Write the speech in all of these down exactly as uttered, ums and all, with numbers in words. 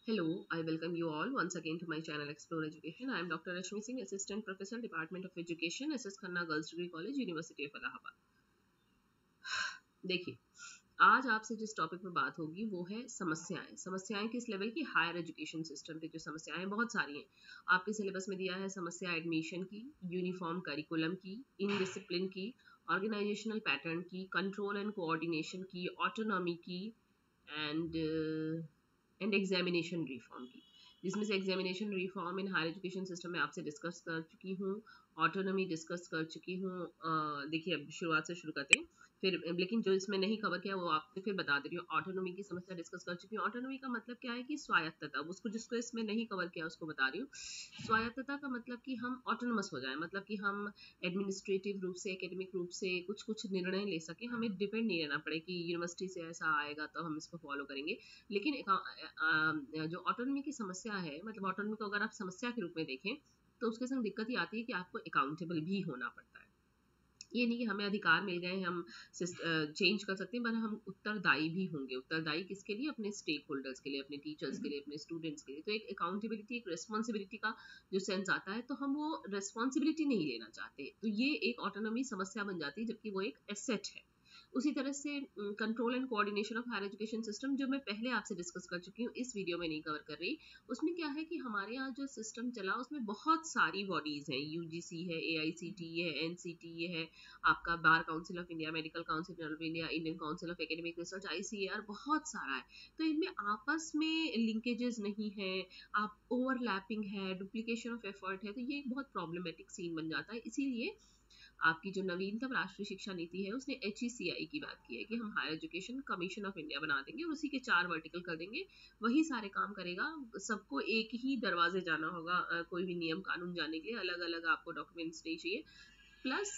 Hello, I welcome you all once again to my channel Explore Education. I am Doctor Rashmi Singh, Assistant Professor, Department of Education, S S Khanna girls degree college, university of Allahabad. देखिए, आज आपसे जिस topic पर बात होगी वो है समस्याएं। समस्याएं किस लेवल की? हायर एजुकेशन सिस्टम पे जो समस्याएं बहुत सारी हैं। आपके सिलेबस में दिया है समस्या एडमिशन की, यूनिफॉर्म करिकुलम की, इनडिसिप्लिन की, ऑर्गेनाइजेशनल पैटर्न की, कंट्रोल एंड कोऑर्डिनेशन की, ऑटोनॉमी की एंड एंड एग्जामिनेशन रिफॉर्म की, जिसमें से examination reform in higher education system में आपसे डिस्कस कर चुकी हूँ, ऑटोनॉमी डिस्कस कर चुकी हूँ। देखिए, अब शुरुआत से शुरू करते हैं, फिर लेकिन जो इसमें नहीं कवर किया वो आपसे फिर बता दे रही हूँ। ऑटोनॉमी की समस्या डिस्कस कर चुकी हूँ। ऑटोनॉमी का मतलब क्या है कि स्वायत्तता, उसको जिसको इसमें नहीं कवर किया उसको बता रही हूँ। स्वायत्तता का मतलब कि हम ऑटोनमस हो जाए, मतलब कि हम एडमिनिस्ट्रेटिव रूप से, एकेडमिक रूप से कुछ कुछ निर्णय ले सके, हमें डिपेंड नहीं रहना पड़े कि यूनिवर्सिटी से ऐसा आएगा तो हम इसको फॉलो करेंगे। लेकिन एक, आ, जो ऑटोनॉमी की समस्या है, मतलब ऑटोनॉमी को अगर आप समस्या के रूप में देखें तो उसके संग दिक्कत ये आती है कि आपको अकाउंटेबल भी होना पड़ता है। ये नहीं कि हमें अधिकार मिल गए हैं, हम चेंज कर सकते हैं, पर हम उत्तरदायी भी होंगे। उत्तरदायी किसके लिए? अपने स्टेक होल्डर्स के लिए, अपने टीचर्स के लिए, अपने स्टूडेंट्स के लिए। तो एक अकाउंटेबिलिटी, एक रेस्पॉन्सिबिलिटी का जो सेंस आता है, तो हम वो रेस्पॉन्सिबिलिटी नहीं लेना चाहते, तो ये एक ऑटोनॉमी समस्या बन जाती है, जबकि वो एक एसेट है। उसी तरह से control and coordination of higher education system, जो मैं पहले आपसे डिस्कस कर चुकी हूँ, इस वीडियो में नहीं कवर कर रही। उसमें क्या है कि हमारे यहाँ जो सिस्टम चला उसमें बहुत सारी बॉडीज हैं, यूजीसी है, एआईसीटी है, एनसीटी है, आपका bar council of India, medical council of India, Indian council of academic research, ICAR, बहुत सारा है। तो इनमें आपस में लिंकेजेस नहीं है, आप ओवरलैपिंग है, डुप्लीकेशन ऑफ एफर्ट है, तो ये एक बहुत प्रॉब्लमेटिक सीन बन जाता है। इसीलिए आपकी जो नवीनतम राष्ट्रीय शिक्षा नीति है उसने एच ई सी आई की बात की है कि हम higher education commission of India बना देंगे और उसी के चार वर्टिकल कर देंगे, वही सारे काम करेगा। सबको एक ही दरवाजे जाना होगा, कोई भी नियम कानून जाने के लिए अलग अलग आपको डॉक्यूमेंट्स नहीं चाहिए। प्लस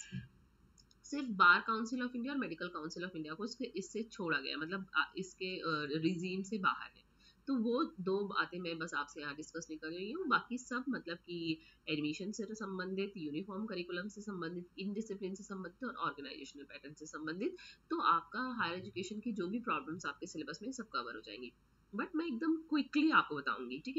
सिर्फ बार काउंसिल ऑफ इंडिया और मेडिकल काउंसिल ऑफ इंडिया को इसके इससे छोड़ा गया, मतलब इसके रिजीम से बाहर है। तो वो दो बातें मैं बस आपसे यहाँ डिस्कस नहीं कर रही हूँ। बाकी सब मतलब कि एडमिशन से संबंधित, यूनिफॉर्म करिकुलम से संबंधित, इनडिसिप्लिन से संबंधित और ऑर्गेनाइजेशनल पैटर्न से संबंधित, तो आपका हायर एजुकेशन की जो भी प्रॉब्लम्स आपके सिलेबस में सब कवर हो जाएंगी। बट मैं एकदम क्विकली आपको बताऊंगी, ठीक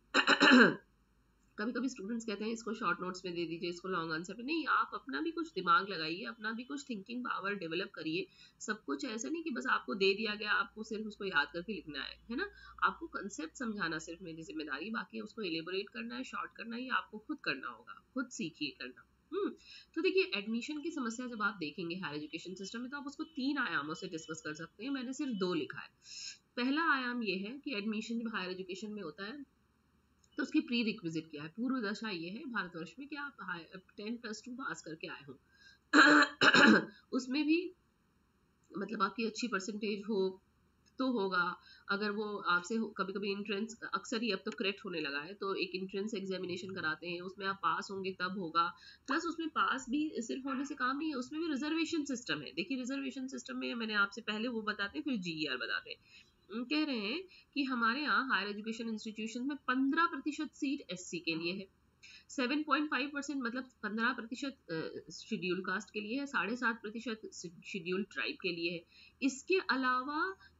है। कभी कभी स्टूडेंट्स कहते हैं इसको शॉर्ट नोट्स में दे दीजिए, इसको लॉन्ग आंसर पे। नहीं, आप अपना भी कुछ दिमाग लगाइए, अपना भी कुछ थिंकिंग पावर डेवलप करिए। सब कुछ ऐसा नहीं कि बस आपको दे दिया गया, आपको सिर्फ उसको याद करके लिखना है, है ना। आपको कंसेप्ट समझाना सिर्फ मेरी जिम्मेदारी, बाकी उसको एलिबोरेट करना है, शॉर्ट करना है, ये आपको खुद करना होगा, खुद सीखिए करना। हम्म तो देखिए, एडमिशन की समस्या जब आप देखेंगे हायर एजुकेशन सिस्टम में, तो आप उसको तीन आयामों से डिस्कस कर सकते हैं। मैंने सिर्फ दो लिखा है। पहला आयाम ये है कि एडमिशन जब हायर एजुकेशन में होता है तो उसकी प्री रिक्विजिट क्या है। पूर्व दशा ये है भारतवर्ष में कि आप टेन प्लस टू पास करके आए हो। उसमें भी मतलब आपकी अच्छी परसेंटेज हो तो होगा। अगर वो आपसे कभी कभी इंट्रेंस, अक्सर ही अब तो क्रेट होने लगा है, तो एक इंट्रेंस एग्जामिनेशन कराते हैं, उसमें आप पास होंगे तब होगा। प्लस उसमें पास भी सिर्फ होने से काम नहीं है, उसमें भी रिजर्वेशन सिस्टम है। देखिए, रिजर्वेशन सिस्टम में मैंने आपसे पहले वो बताते हैं, फिर जीईआर बताते हैं। कह रहे हैं कि हमारे यहाँ हायर एजुकेशन इंस्टीट्यूशन में पंद्रह प्रतिशत सीट एससी के लिए है, सेवन पॉइंट फाइव परसेंट मतलब पंद्रह प्रतिशत शेड्यूल कास्ट के लिए है, साढ़े सात प्रतिशत शेड्यूल ट्राइब के लिए है। इसके अलावा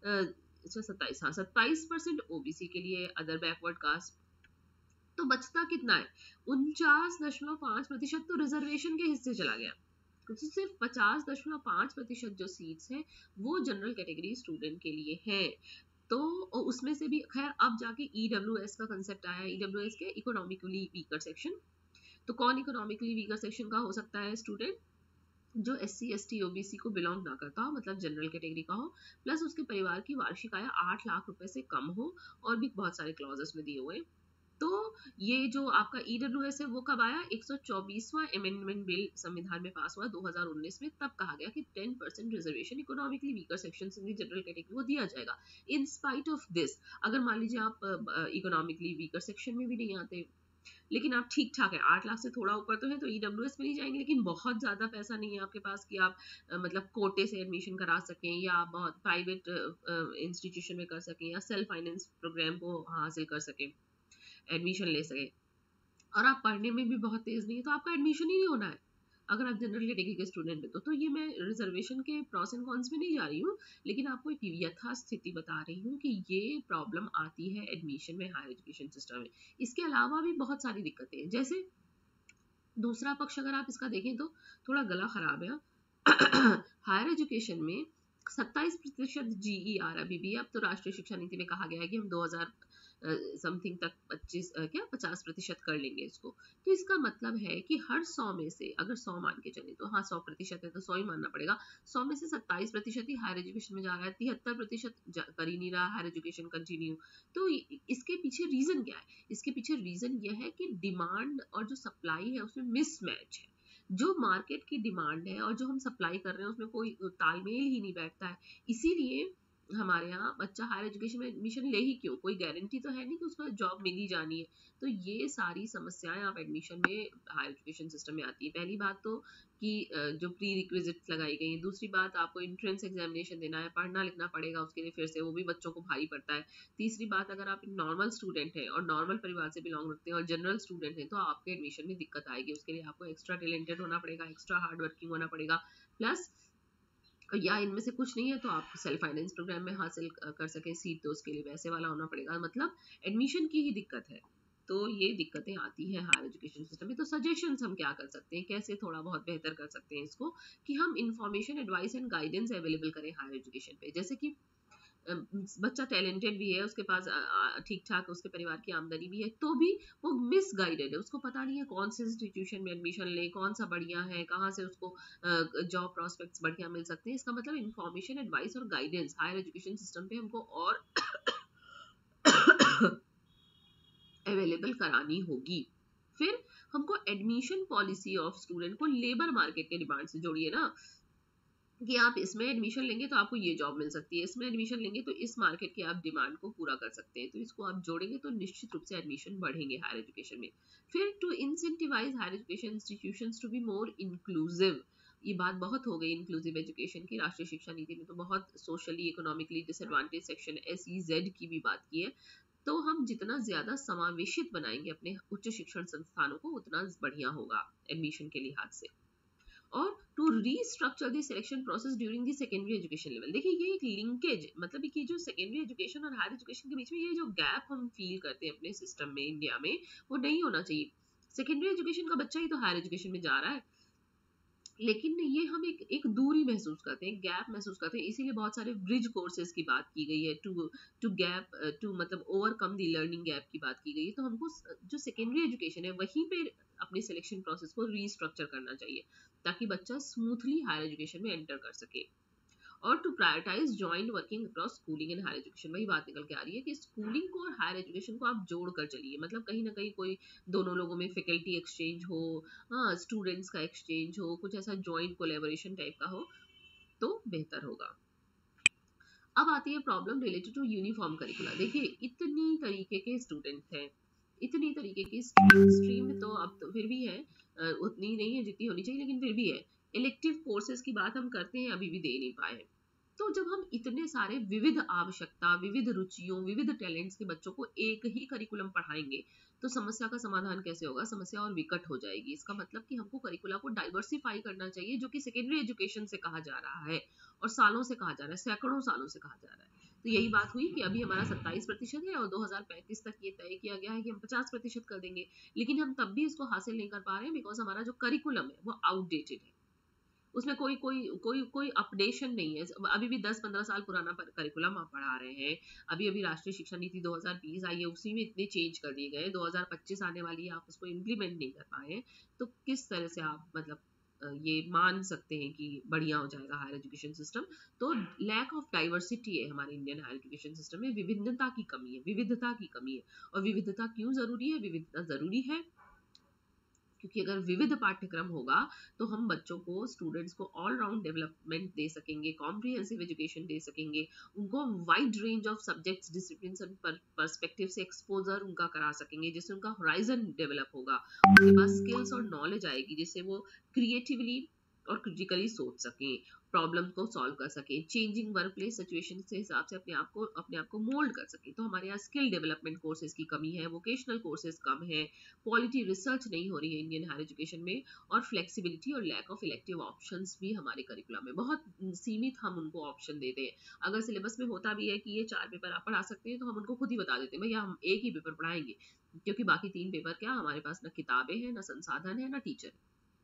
सत्ताईस हाँ सत्ताईस परसेंट ओबीसी के लिए, अदर बैकवर्ड कास्ट। तो बचता कितना है? उनचास दशमलव पांच प्रतिशत तो रिजर्वेशन के हिस्से चला गया। तो सिर्फ पचास दशमलव पांच प्रतिशत जो सीट्स हैं वो जनरल कैटेगरी स्टूडेंट के लिए हैं। तो उसमें से भी खैर अब जाके ईडब्ल्यूएस का कंसेप्ट आया है। ईडब्ल्यूएस के इकोनॉमिकली वीकर सेक्शन। तो कौन इकोनॉमिकली वीकर सेक्शन का हो सकता है स्टूडेंट? जो S C S T OBC को बिलोंग ना करता हो, मतलब जनरल कैटेगरी का हो, प्लस उसके परिवार की वार्षिक आय आठ लाख रुपए से कम हो, और भी बहुत सारे क्लॉजेस में दिए हुए। तो ये जो आपका ईडब्ल्यूएस है वो कब आया? एक सौ चौबीसवां अमेंडमेंट बिल संविधान में पास हुआ दो हज़ार उन्नीस में। तब कहा गया कि ten percent reservation economically weaker section in general category को दिया जाएगा। इन स्पाइट ऑफ दिस, अगर मान लीजिए आप इकोनॉमिकली वीकर सेक्शन में भी नहीं आते, लेकिन आप ठीक ठाक है, आठ लाख से थोड़ा ऊपर तो है, तो ईडब्ल्यूएस में नहीं जाएंगे, लेकिन बहुत ज्यादा पैसा नहीं है आपके पास कि आप आ, मतलब कोटे से एडमिशन करा सकें, या आप बहुत प्राइवेट इंस्टीट्यूशन में कर सकें, या सेल्फ फाइनेंस प्रोग्राम को हासिल कर सकें, एडमिशन ले सकें, और आप पढ़ने में भी बहुत तेज नहीं है, तो आपका एडमिशन ही नहीं होना है। अगर आप जनरल कैटेगरी के स्टूडेंट हैं तो तो ये मैं रिजर्वेशन के प्रॉस एंड कॉन्स में नहीं जा रही हूँ, लेकिन आपको एक यथास्थिति बता रही हूँ कि ये प्रॉब्लम आती है एडमिशन में हायर एजुकेशन सिस्टम में। इसके अलावा भी बहुत सारी दिक्कतें हैं, जैसे दूसरा पक्ष अगर आप इसका देखें तो थोड़ा गला खराब है। हायर एजुकेशन में सत्ताईस प्रतिशत जीईआर अभी भी, अब तो राष्ट्रीय शिक्षा नीति में कहा गया है कि हम दो हज़ार समथिंग तक पच्चीस क्या पचास प्रतिशत कर लेंगे इसको। तो इसका मतलब है कि हर सौ में से अगर सौ मान के चले तो हाँ सौ प्रतिशत है तो सौ ही मानना पड़ेगा, सौ में से सत्ताईस प्रतिशत ही हायर एजुकेशन में जा रहा है, तिहत्तर प्रतिशत कर ही नहीं रहा हायर एजुकेशन कंटिन्यू। तो इसके पीछे रीजन क्या है? इसके पीछे रीजन यह है कि डिमांड और जो सप्लाई है उसमें मिसमैच है। जो मार्केट की डिमांड है और जो हम सप्लाई कर रहे हैं उसमें कोई तालमेल ही नहीं बैठता है। इसीलिए हमारे यहाँ बच्चा हायर एजुकेशन में एडमिशन ले ही क्यों, कोई गारंटी तो है नहीं कि उसको जॉब मिल ही जानी है। तो ये सारी समस्याएं आप एडमिशन में हायर एजुकेशन सिस्टम में आती है। पहली बात तो कि जो प्री रिक्विजिट्स लगाई गई है, दूसरी बात आपको एंट्रेंस एग्जामिनेशन देना है, पढ़ना लिखना पड़ेगा उसके लिए फिर से, वो भी बच्चों को भारी पड़ता है। तीसरी बात अगर आप नॉर्मल स्टूडेंट हैं और नॉर्मल परिवार से बिलोंग रखते हैं और जनरल स्टूडेंट हैं तो आपके एडमिशन में दिक्कत आएगी, उसके लिए आपको एक्स्ट्रा टैलेंटेड होना पड़ेगा, एक्स्ट्रा हार्ड वर्किंग होना पड़ेगा, प्लस या इनमें से कुछ नहीं है तो आप सेल्फ फाइनेंस प्रोग्राम में हासिल कर सकें सीट तो उसके लिए वैसे वाला होना पड़ेगा। मतलब एडमिशन की ही दिक्कत है। तो ये दिक्कतें आती हैं हायर एजुकेशन सिस्टम में। तो सजेशंस हम क्या कर सकते हैं, कैसे थोड़ा बहुत बेहतर कर सकते हैं इसको, कि हम information advice and guidance available करें हायर एजुकेशन पे। जैसे कि बच्चा टैलेंटेड भी है, उसके पास ठीक ठाक उसके परिवार की आमदनी भी है, तो भी वो मिसगाइडेड है, उसको पता नहीं है कौन से इंस्टीट्यूशन में एडमिशन ले, कौन सा बढ़िया है, कहाँ से उसको जॉब प्रोस्पेक्ट्स बढ़िया मिल सकते हैं। इसका मतलब इंफॉर्मेशन एडवाइस और गाइडेंस हायर एजुकेशन सिस्टम पे हमको और अवेलेबल करानी होगी। फिर हमको एडमिशन पॉलिसी ऑफ स्टूडेंट को लेबर मार्केट के डिमांड से जोड़िए ना, कि आप इसमें एडमिशन लेंगे तो आपको ये जॉब मिल सकती है, इसमें एडमिशन लेंगे तो इस मार्केट की आप डिमांड को पूरा कर सकते हैं। तो इसको आप जोड़ेंगे तो निश्चित रूप से एडमिशन बढ़ेंगे हायर एजुकेशन में। फिर to incentivise higher education institutions to be more inclusive, ये बात बहुत हो गई इंक्लूसिव एजुकेशन की। राष्ट्रीय शिक्षा नीति में तो बहुत socially economically disadvantage section S E Z की भी बात की है। तो हम जितना ज्यादा समावेशित बनाएंगे अपने उच्च शिक्षण संस्थानों को उतना बढ़िया होगा एडमिशन के लिहाज से। और to restructure the selection process during the secondary education level. देखिए ये एक लिंकेज, मतलब कि जो सेकेंडरी एजुकेशन और हायर एजुकेशन के बीच में ये जो गैप हम फील करते हैं अपने सिस्टम में इंडिया में, वो नहीं होना चाहिए। सेकेंडरी एजुकेशन का बच्चा ही तो हायर एजुकेशन में जा रहा है, लेकिन ये हम एक एक दूरी महसूस करते हैं, गैप महसूस करते हैं। इसीलिए बहुत सारे ब्रिज कोर्सेज की बात की गई है, टू टू गैप टू मतलब ओवरकम द लर्निंग गैप की बात की गई है। तो हमको जो सेकेंडरी एजुकेशन है वहीं पे अपने सिलेक्शन प्रोसेस को रीस्ट्रक्चर करना चाहिए ताकि बच्चा स्मूथली हायर एजुकेशन में एंटर कर सके। और to prioritise joint working across schooling and higher education. वही बात निकल के आ रही है कि स्कूलिंग को और हायर एजुकेशन को आप जोड़ कर चलिए, मतलब कहीं ना कहीं कोई दोनों लोगों में फैकल्टी एक्सचेंज हो, हाँ स्टूडेंट्स का एक्सचेंज हो, कुछ ऐसा जॉइंट कोलैबोरेशन टाइप का हो तो बेहतर होगा। अब आती है problem related to uniform curriculum. देखिए इतनी तरीके के स्टूडेंट्स हैं, इतनी तरीके की स्ट्रीम तो अब तो फिर भी है, उतनी नहीं है जितनी होनी चाहिए लेकिन फिर भी है। इलेक्टिव कोर्सेज की बात हम करते हैं, अभी भी दे नहीं पाए हैं। तो जब हम इतने सारे विविध आवश्यकता, विविध रुचियों, विविध टैलेंट्स के बच्चों को एक ही करिकुलम पढ़ाएंगे तो समस्या का समाधान कैसे होगा? समस्या और विकट हो जाएगी। इसका मतलब कि हमको करिकुला को डाइवर्सिफाई करना चाहिए, जो कि सेकेंडरी एजुकेशन से कहा जा रहा है और सालों से कहा जा रहा है, सैकड़ों सालों से कहा जा रहा है। तो यही बात हुई कि अभी हमारा सत्ताईस प्रतिशत है और दो हज़ार पैंतीस तक ये तय किया गया है कि हम पचास प्रतिशत कर देंगे, लेकिन हम तब भी इसको हासिल नहीं कर पा रहे हैं बिकॉज हमारा जो करिकुलम है वो आउटडेटेड है, उसमें कोई कोई कोई कोई अपडेशन नहीं है। अभी भी दस पंद्रह साल पुराना करिकुलम आप पढ़ा रहे हैं। अभी अभी राष्ट्रीय शिक्षा नीति दो हज़ार बीस आई है, उसी में इतने चेंज कर दिए गए, दो हज़ार पच्चीस आने वाली है, आप उसको इम्प्लीमेंट नहीं कर पाए, तो किस तरह से आप मतलब ये मान सकते हैं कि बढ़िया हो जाएगा हायर एजुकेशन सिस्टम? तो लैक ऑफ डाइवर्सिटी है हमारे इंडियन हायर एजुकेशन सिस्टम में, विभिन्नता की कमी है, विविधता की कमी है। और विविधता क्यों जरूरी है? विविधता जरूरी है क्योंकि अगर विविध पाठ्यक्रम होगा तो हम बच्चों को, स्टूडेंट्स को ऑल राउंड डेवलपमेंट दे सकेंगे, कॉम्प्रिहेंसिव एजुकेशन दे सकेंगे, उनको wide range of subjects, disciplines and perspective से एक्सपोजर उनका करा सकेंगे, जिससे उनका होराइजन डेवलप होगा, उनके पास स्किल्स और नॉलेज आएगी, जिससे वो क्रिएटिवली और क्रिटिकली सोच सकें, प्रॉब्लम को सॉल्व कर सकें, चेंजिंग वर्क प्लेस सिचुएशन के हिसाब से अपने आप को अपने आप को मोल्ड कर सकें। तो हमारे यहाँ स्किल डेवलपमेंट कोर्सेज की कमी है, वोकेशनल कोर्सेज कम है, क्वालिटी रिसर्च नहीं हो रही है इंडियन हायर एजुकेशन में, और फ्लेक्सिबिलिटी और लैक ऑफ इलेक्टिव ऑप्शंस भी हमारे करिकुलम में बहुत सीमित हम उनको ऑप्शन देते हैं। अगर सिलेबस में होता भी है कि ये चार पेपर आप पढ़ा सकते हैं तो हम उनको खुद ही बता देते हैं भैया हम एक ही पेपर पढ़ाएंगे, क्योंकि बाकी तीन पेपर क्या हमारे पास ना किताबें हैं, ना संसाधन है, ना टीचर,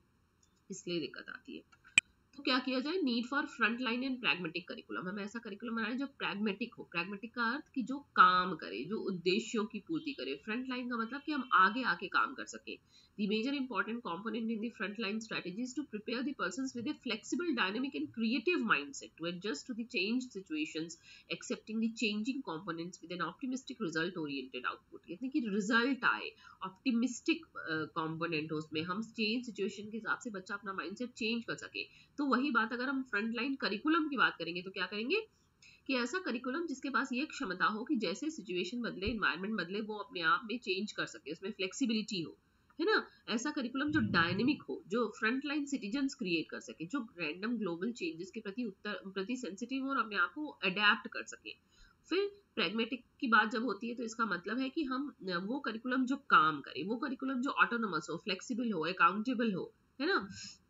इसलिए दिक्कत आती है। तो क्या किया जाए, need for front line and pragmatic curriculum, हम ऐसा करिकुलम बनाए जो प्रैग्मेटिक हो। प्रैग्मेटिक का अर्थ कि जो काम करे, जो उद्देश्यों की पूर्ति करे। फ्रंट लाइन का मतलब कि हम आगे आके काम कर सके। The major important component in the frontline strategy is to prepare the persons with a flexible, dynamic and creative mindset to adjust to the changed situations, accepting the changing components with an optimistic result oriented output। यानी कि result आए, optimistic component हो उसमें, हम change situation के हिसाब से बच्चा अपना माइंडसेट चेंज कर सके। तो वही बात अगर हम फ्रंट लाइन करिकुलम की बात करेंगे तो क्या करेंगे कि ऐसा करिकुलम जिसके पास ये क्षमता हो कि जैसे सिचुएशन बदले, इन्वायरमेंट बदले, वो अपने आप में चेंज कर सके, उसमें फ्लेक्सिबिलिटी हो, है ना। ऐसा करिकुलम जो डायनेमिक हो, जो फ्रंट लाइन सिटीजन्स क्रिएट कर सके, जो रैंडम ग्लोबल चेंजेस के प्रति उत्तर प्रति सेंसिटिव हो और अपने आप को अडेप्ट कर सके। फिर प्रैग्मेटिक की बात जब होती है तो इसका मतलब है कि हम वो करिकुलम जो काम करे, वो करिकुलम जो ऑटोनोमस हो, फ्लेक्सिबल हो, अकाउंटेबल हो, है ना,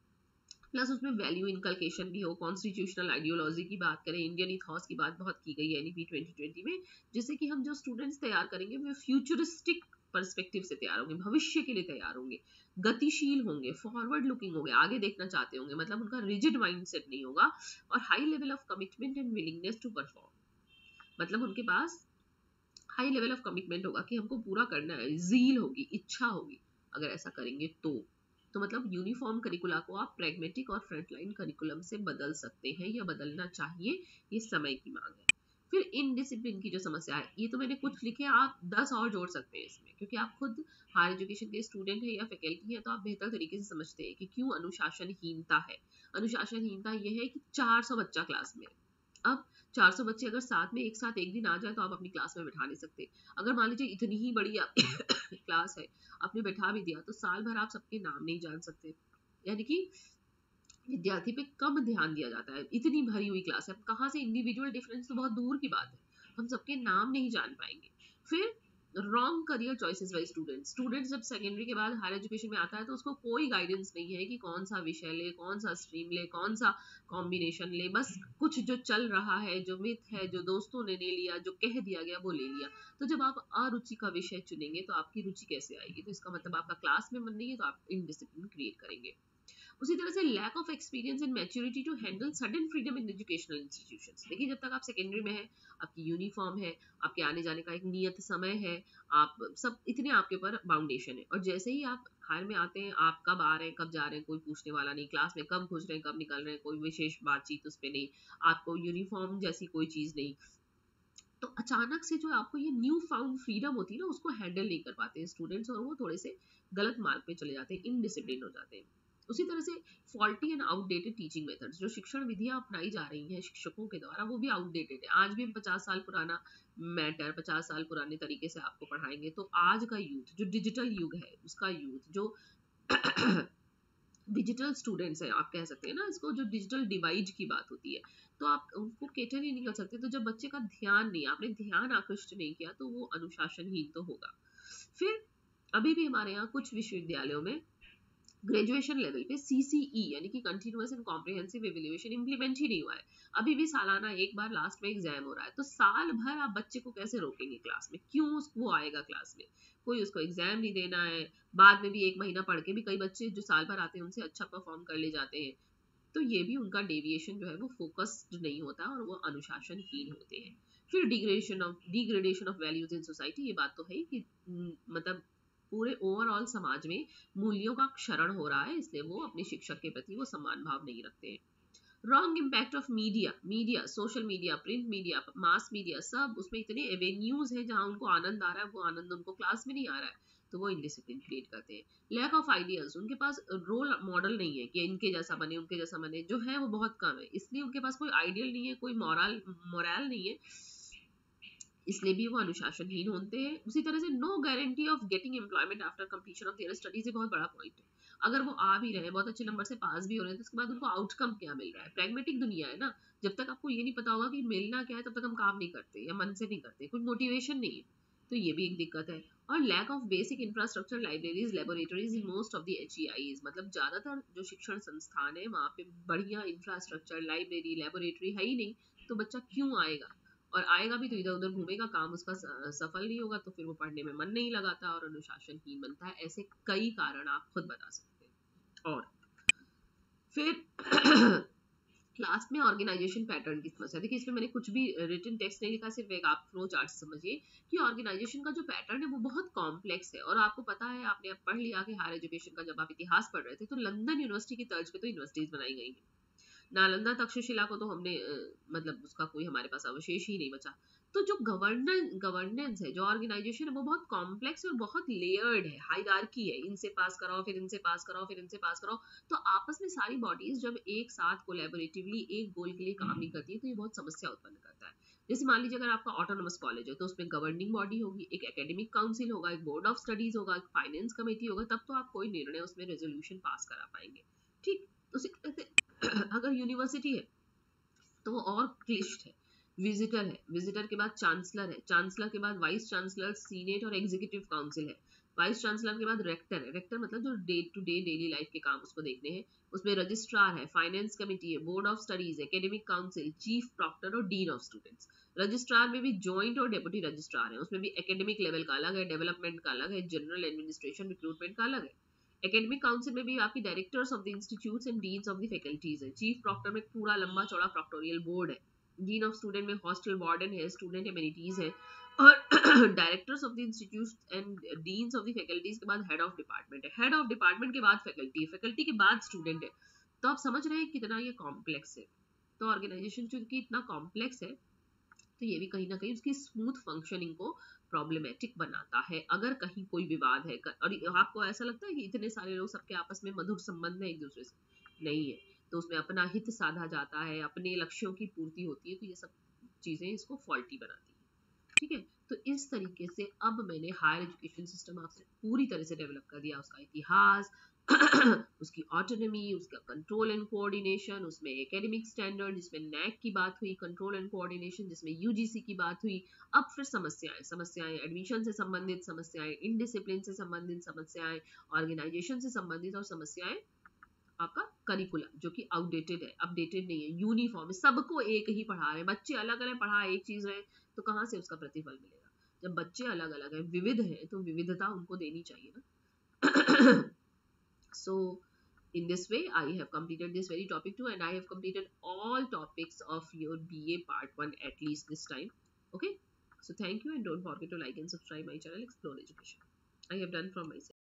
प्लस उसमें वैल्यू इनकलकेशन भी हो। कॉन्स्टिट्यूशनल आइडियोलॉजी की बात करें, इंडियन इथॉस की बात बहुत की गई है एनईपी ट्वेंटी ट्वेंटी में, जिससे कि हम जो स्टूडेंट्स तैयार करेंगे वो फ्यूचरिस्टिक पर्सपेक्टिव से तैयार होंगे, भविष्य के लिए तैयार होंगे, गतिशील होंगे, फॉरवर्ड लुकिंग होंगे, आगे देखना चाहते होंगे, मतलब उनका रिजिड माइंडसेट नहीं होगा, और high level of commitment and willingness to perform, मतलब उनके पास हाई लेवल ऑफ कमिटमेंट होगा कि हमको पूरा करना है, जील होगी, इच्छा होगी अगर ऐसा करेंगे तो। तो मतलब यूनिफॉर्म करिकुला को आप प्रैग्मेटिक और फ्रंटलाइन करिकुलम से बदल सकते हैं या बदलना चाहिए, ये समय की मांग है। फिर इनडिसिप्लिन की जो समस्या है, ये तो मैंने कुछ लिखे, आप दस और जोड़ सकते हैं इसमें, क्योंकि आप खुद हायर एजुकेशन के स्टूडेंट है या फैकल्टी है तो आप बेहतर तरीके से समझते हैं कि क्यों अनुशासनहीनता है। अनुशासनहीनता ये है कि चार सौ बच्चा क्लास में, अब चार सौ बच्चे अगर साथ में एक साथ एक दिन आ जाए तो आप अपनी क्लास में बैठा नहीं सकते। अगर मान लीजिए इतनी ही बड़ी क्लास है, आपने बैठा भी दिया तो साल भर आप सबके नाम नहीं जान सकते, यानी कि विद्यार्थी पे कम ध्यान दिया जाता है। इतनी भरी हुई क्लास है, कहाँ से इंडिविजुअल डिफरेंस तो बहुत दूर की बात है, हम सबके नाम नहीं जान पाएंगे। फिर wrong career choices by students, students जब सेकेंडरी के बाद हायर एजुकेशन में आता है तो उसको कोई गाइडेंस नहीं है कि कौन सा विषय ले, कौन सा स्ट्रीम ले, कौन सा कॉम्बिनेशन ले, बस कुछ जो चल रहा है, जो मिथ है, जो दोस्तों ने ले लिया, जो कह दिया गया वो ले लिया। तो जब आप अरुचि का विषय चुनेंगे तो आपकी रुचि कैसे आएगी, तो इसका मतलब आपका क्लास में मन नहीं है, तो आप इनडिसिप्लिन क्रिएट करेंगे। उसी तरह से lack of experience and maturity to handle sudden freedom in educational institutions. देखिए जब तक आप सेकेंडरी में है, आपकी यूनिफॉर्म है, आपके आने जाने का एक नियत समय है, आप सब इतने आपके ऊपर फाउंडेशन है, और जैसे ही आप हायर में आते हैं, आप कब आ रहे हैं, कब जा रहे हैं, कोई पूछने वाला नहीं, क्लास में कब घुस रहे हैं, कब निकल रहे हैं, कोई विशेष बातचीत उस पर नहीं, आपको यूनिफॉर्म जैसी कोई चीज नहीं, तो अचानक से जो आपको ये न्यू फाउंड फ्रीडम होती है ना, उसको हैंडल नहीं कर पाते हैं स्टूडेंट्स, और वो थोड़े से गलत मार्ग पे चले जाते हैं, इनडिसिप्लिन हो जाते हैं। उसी तरह से faulty and outdated teaching methods, जो शिक्षण विधियां अपनाई जा रही हैं शिक्षकों के द्वारा, वो भी आउटडेटेड है। आज भी हम पचास साल पुराना मैटर, पचास साल पुराने तरीके से आपको पढ़ाएंगे, तो आज का यूथ जो डिजिटल युग है, उसका यूथ जो डिजिटल स्टूडेंट्स है, आप कह सकते हैं ना इसको, जो डिजिटल डिवाइड की बात होती है, तो आप उनको केटर ही नहीं कर सकते। तो जब बच्चे का ध्यान नहीं, आपने ध्यान आकृष्ट नहीं किया, तो वो अनुशासनहीन तो होगा। फिर अभी भी हमारे यहाँ कुछ विश्वविद्यालयों में ग्रेजुएशन लेवल पे सीसीई यानी कि continuous and comprehensive evaluation implement ही नहीं हुआ है। अभी भी सालाना एक बार लास्ट में एग्जाम हो रहा है, तो साल भर आप बच्चे को कैसे रोकेंगे क्लास में, क्यों वो आएगा क्लास में, कोई उसको एग्जाम नहीं देना है, बाद में भी एक महीना पढ़ के भी कई बच्चे जो साल भर आते हैं उनसे अच्छा परफॉर्म कर ले जाते हैं, तो ये भी उनका डेविएशन जो है वो फोकस्ड नहीं होता और वो अनुशासनहीन होते हैं। फिर degradation of degradation of values in society, ये बात तो है कि मतलब पूरे ओवरऑल समाज में मूल्यों का क्षरण हो रहा है, इसलिए वो अपने शिक्षक के प्रति वो सम्मान भाव नहीं रखते हैं। Wrong impact of media, media social media, print media, mass media, सब उसमें इतने एवेन्यूज हैं जहां उनको आनंद आ रहा है, वो आनंद उनको क्लास में नहीं आ रहा है, तो वो इनडिसिप्लिन क्रिएट करते हैं। लैक ऑफ आइडियाज, उनके पास रोल मॉडल नहीं है कि इनके जैसा बने, उनके जैसा बने, जो है वो बहुत कम है, इसलिए उनके पास कोई आइडियल नहीं है, कोई मॉरल मोरल नहीं है, इसलिए भी वो अनुशासनहीन होते हैं। उसी तरह से no guarantee of getting employment after completion of their studies, ये बहुत बड़ा पॉइंट है। अगर वो आ भी रहे हैं, बहुत अच्छे नंबर से पास भी हो रहे हैं, तो उसके बाद उनको आउटकम क्या मिल रहा है? प्रैग्मेटिक दुनिया है ना, जब तक आपको ये नहीं पता होगा कि मिलना क्या है, तब तक हम काम नहीं करते या मन से नहीं करते, कुछ मोटिवेशन नहीं है। तो ये भी एक दिक्कत है। और lack of basic infrastructure, libraries, laboratories in most of the H E Is, मतलब ज्यादातर जो शिक्षण संस्थान है वहाँ पे बढ़िया इंफ्रास्ट्रक्चर, लाइब्रेरी, लेबोरेटरी है ही नहीं, तो बच्चा क्यों आएगा? और आएगा भी तो इधर उधर घूमेगा, काम उसका सफल नहीं होगा, तो फिर वो पढ़ने में मन नहीं लगाता और अनुशासनहीन बनता है। ऐसे कई कारण आप खुद बता सकते हैं। और फिर लास्ट में ऑर्गेनाइजेशन पैटर्न की समस्या। देखिए इसमें मैंने कुछ भी रिटन टेक्स्ट नहीं लिखा, सिर्फ एक आप फ्लो चार्ट समझिए कि ऑर्गेनाइजेशन का जो पैटर्न है वो बहुत कॉम्प्लेक्स है। और आपको पता है, आपने अब पढ़ लिया कि हायर एजुकेशन का जब आप इतिहास पढ़ रहे थे, तो लंदन यूनिवर्सिटी की तर्ज पे तो यूनिवर्सिटीज बनाई गई हैं। नालंदा तक्षशिला को तो हमने मतलब उसका कोई हमारे पास अवशेष ही नहीं बचा। तो जो गवर्नेंस गवर्नेंस है, जो ऑर्गेनाइजेशन है, वो बहुत कॉम्प्लेक्स और बहुत लेयर्ड है, हायरार्की है, इनसे पास कराओ, फिर इनसे पास कराओ, फिर इनसे पास कराओ। तो आपस में सारी बॉडीज जब एक साथ कोलैबोरेटिवली एक गोल के लिए काम नहीं करती है, तो ये बहुत समस्या उत्पन्न करता है। जैसे मान लीजिए अगर आपका ऑटोनोमस कॉलेज है, तो उसमें गवर्निंग बॉडी होगी, एक एकेडमिक काउंसिल होगा, एक बोर्ड ऑफ स्टडीज होगा, एक फाइनेंस कमेटी होगा, तब तो आप कोई निर्णय उसमें रेजोल्यूशन पास करा पाएंगे। ठीक, तो अगर यूनिवर्सिटी है तो वो और क्लिष्ट है। विजिटर है, विजिटर के बाद चांसलर है, चांसलर के बाद वाइस चांसलर, सीनेट और एग्जीक्यूटिव काउंसिल है, वाइस चांसलर के बाद रेक्टर है, रेक्टर मतलब जो day to day daily life के काम उसको देखने हैं, उसमें रजिस्ट्रार है, फाइनेंस कमेटी है, board of studies, academic council, chief proctor और डीन ऑफ स्टूडेंट्स। रजिस्ट्रार में भी जॉइंट और डेप्यूटी रजिस्ट्रार है, उसमें भी एकेडमिक लेवल का अलग है, डेवलपमेंट का अलग है, जनरल एडमिनिस्ट्रेशन रिक्रूटमेंट का अलग है। एकेडमिक काउंसिल में भी आपकी directors of the institutes and deans of the faculties है, चीफ प्रॉक्टर में पूरा लंबा चौड़ा प्रॉक्टोरियल बोर्ड है, डीन ऑफ स्टूडेंट में हॉस्टल वार्डन है, स्टूडेंट एमिनिटीज है, और directors of the institutes and deans of the faculties के बाद हेड ऑफ डिपार्टमेंट है, हेड ऑफ डिपार्टमेंट के बाद फैकल्टी है, फैकल्टी के बाद स्टूडेंट है। तो आप समझ रहे हैं कितना ये कॉम्प्लेक्स है। तो ऑर्गेनाइजेशन चूंकि इतना कॉम्प्लेक्स है, तो ये भी कहीं ना कहीं उसकी स्मूथ फंक्शनिंग को प्रॉब्लमेटिक बनाता है। अगर कहीं कोई विवाद है और आपको ऐसा लगता है कि इतने सारे लोग सबके आपस में मधुर संबंध है एक दूसरे से, नहीं है, तो उसमें अपना हित साधा जाता है, अपने लक्ष्यों की पूर्ति होती है, तो ये सब चीजें इसको फॉल्टी बनाती है। ठीक है, तो इस तरीके से अब मैंने हायर एजुकेशन सिस्टम आपसे पूरी तरह से डेवलप कर दिया, उसका इतिहास, उसकी ऑटोनॉमी, उसका कंट्रोल एंड कोऑर्डिनेशन, उसमें एकेडमिक स्टैंडर्ड, जिसमें नैक की बात हुई, कंट्रोल एंड कोऑर्डिनेशन जिसमें यूजीसी की बात हुई। अब फिर समस्याएं समस्याएं एडमिशन से संबंधित समस्याएं, इनडिसिप्लिन से संबंधित समस्याएं, ऑर्गेनाइजेशन से संबंधित, और समस्याएं आपका करिकुलम जो कि आउटडेटेड है, अपडेटेड नहीं है, यूनिफॉर्म है, सबको एक ही पढ़ा रहे हैं, बच्चे अलग अलग पढ़ा एक चीज रहे, तो कहाँ से उसका प्रतिफल मिलेगा? जब बच्चे अलग अलग हैं, विविध हैं, तो विविधता उनको देनी चाहिए ना। So in this way I have completed this very topic too, and I have completed all topics of your B A part one at least this time. Okay, so thank you, and don't forget to like and subscribe my channel Explore Education. I have done from my side.